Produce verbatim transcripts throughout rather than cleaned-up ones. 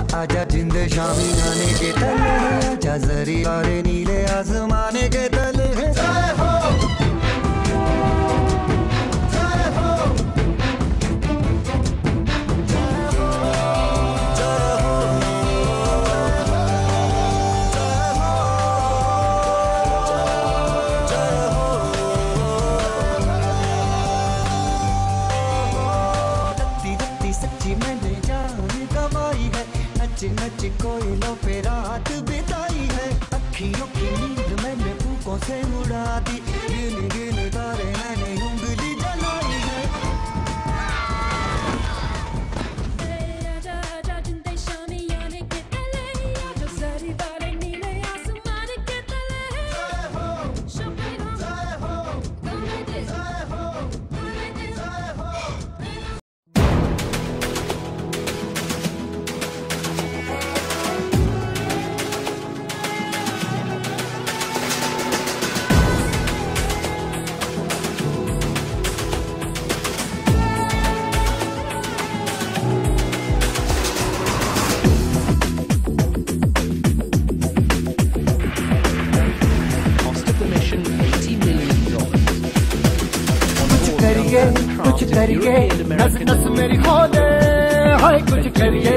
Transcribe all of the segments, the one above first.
आजा आजा जिंद शामी गाने के तले, आजा जरी वाले नीले आसमाने के तले। जय हो जय हो मैंने जान गवाई है, नच नच कोयलों पे रात बिताई है। अखियों की नींद मैंने फूकों से उड़ा दी, गिन गिन तारे मैंने उंगली जलाई है। कुछ करिए नस नस मेरी खोले, हाय कुछ करिए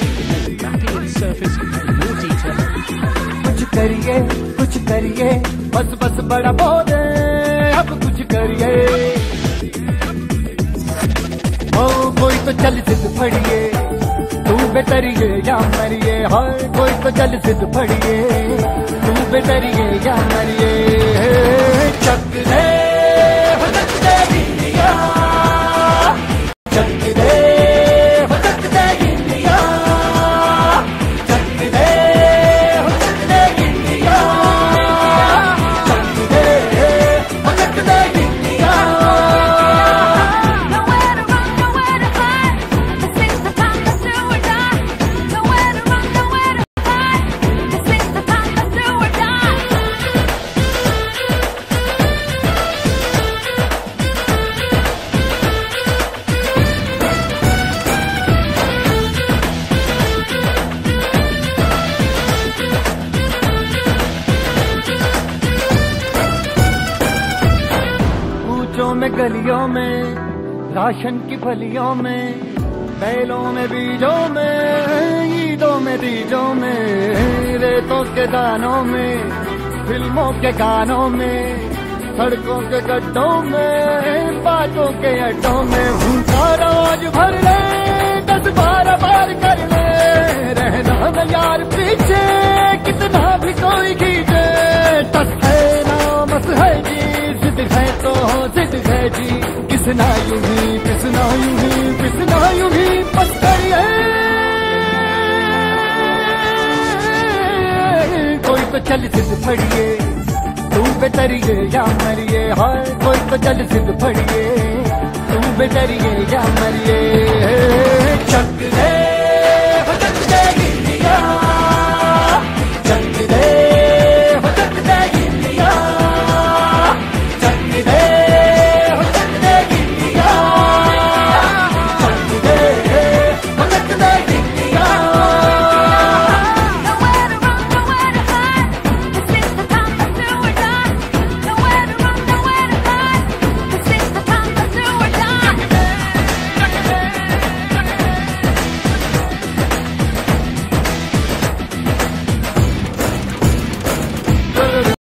कुछ करिए कुछ करिए बस बस बड़ा बोले, अब कुछ करिए। ओ कोई तो चल जिद फड़िए, तू बेतरिए या मरिए, हाय कोई तो चल जिद फड़िए, तू बेतरिए या मरिए। चक दे में गलियों में, राशन की फलियों में, बैलों में बीजों में, ईदों में दीजों में, रेतों के दानों में, फिल्मों के गानों में, सड़कों के गड्ढों में, बातों के अड्डों में। भूखा रोज भर ले, दस बारह बार कर ले, रहना न यार पीछे, कितना भी कोई खींचे। टस है ना मस है जी, जिद है तो जिद है जी, किसना यूं ही किसना यूं ही किसना यूं ही बस करिए। कोई तो चल जिद फड़िए, तू बेतरिए या मरिए, हाय कोई तो चल जिद फड़िए, तू बेतरिए या मरिए।